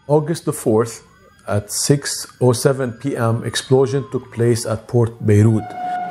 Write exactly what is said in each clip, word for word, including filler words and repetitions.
August the fourth at six oh seven p m explosion took place at Port Beirut.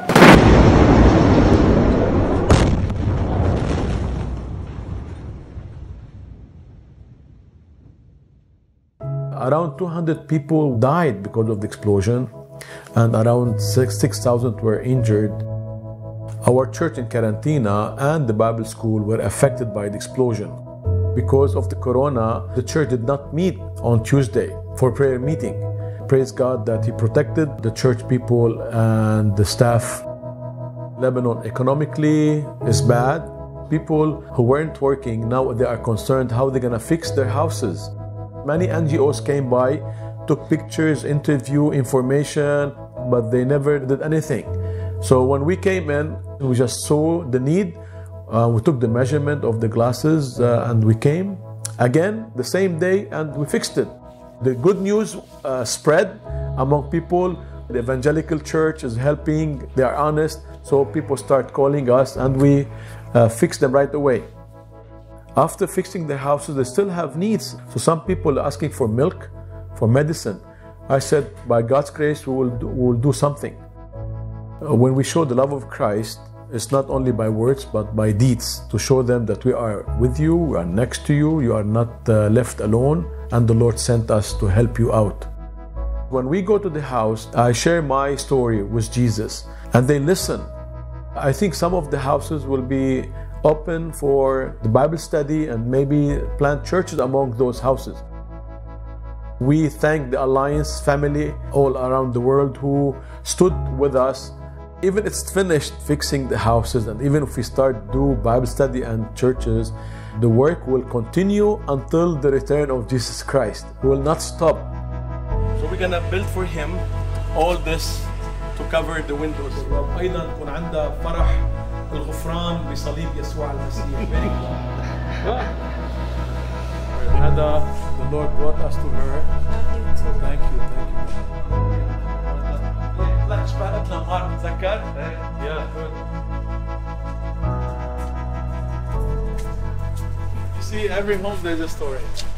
Around two hundred people died because of the explosion and around six thousand were injured. Our church in Karantina and the Bible school were affected by the explosion. Because of the corona, the church did not meet on Tuesday for prayer meeting. Praise God that He protected the church people and the staff. Lebanon economically is bad. People who weren't working, now they are concerned how they're gonna fix their houses. Many N G Os came by, took pictures, interview, information, but they never did anything. So when we came in, we just saw the need. Uh, we took the measurement of the glasses uh, and we came again the same day and we fixed it. The good news uh, spread among people. The evangelical church is helping, they are honest, so people start calling us and we uh, fix them right away. After fixing their houses, they still have needs. So some people are asking for milk, for medicine. I said, by God's grace, we will do, we will do something. Uh, when we show the love of Christ, it's not only by words, but by deeds, to show them that we are with you, we are next to you, you are not uh, left alone, and the Lord sent us to help you out. When we go to the house, I share my story with Jesus, and they listen. I think some of the houses will be open for the Bible study and maybe plant churches among those houses. We thank the Alliance family all around the world who stood with us. Even it's finished fixing the houses, and even if we start do Bible study and churches, the work will continue until the return of Jesus Christ. We will not stop. So we're gonna build for Him all this to cover the windows. وأيضا يكون عندها فرح الغفران بصليب يسوع المسيح. هذا the Lord brought us to her. Thank you, thank you. لا شبهت لمار بتذكر؟ Yeah, good. You see, every home there's a story.